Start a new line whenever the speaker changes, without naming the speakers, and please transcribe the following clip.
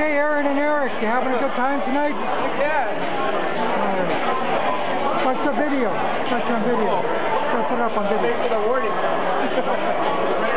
Okay, Aaron and Eric, you having a good time tonight?
Yeah.
What's the video? What's on video? Let's put it up on video.
Thanks for the warning.